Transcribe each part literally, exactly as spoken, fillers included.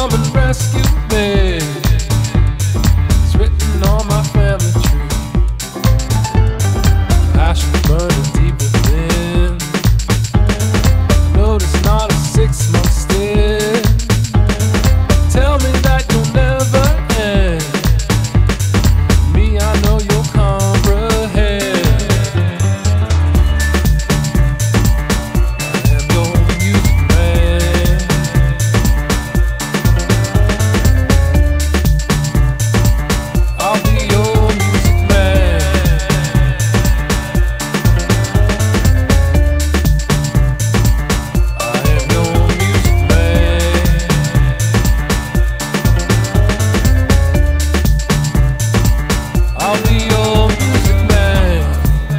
come and rescue me. It's written on my family tree. Passion's burning deep within. I know it's not a six-month stint. Tell me that you'll never end. Me, I know you'll comprehend. I am your music man. I'll be your music man. I am your music man. I'll be your music man.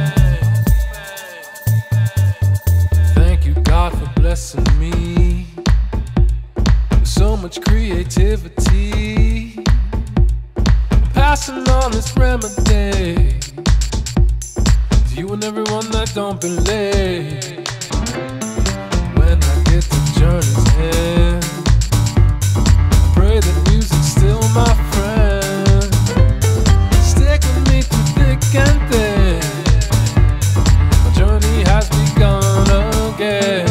Thank you, God, for blessing me with so much creativity. Passing on this remedy to you and everyone that don't believe. When I get to journey's end, I pray that music's still my friend. Stick with me through thick and thin. My journey has begun again.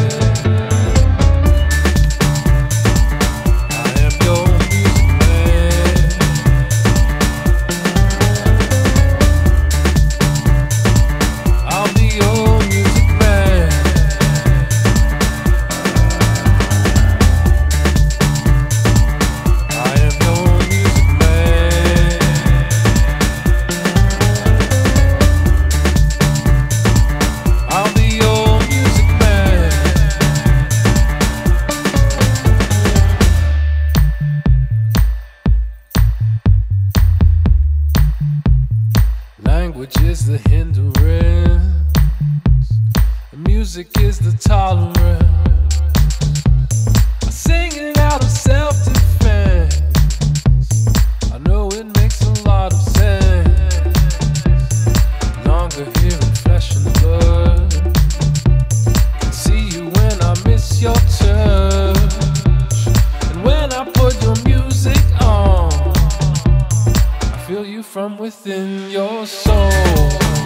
I am your music man. I'll be your music man. I am your music man. I'll be your music man. Language is the hindrance, music is the tolerance. I sing it out of self-defense. I know it makes a lot of sense. Longer here in flesh and blood. Can see you when I miss your touch. And when I put your music on, I feel you from within your soul.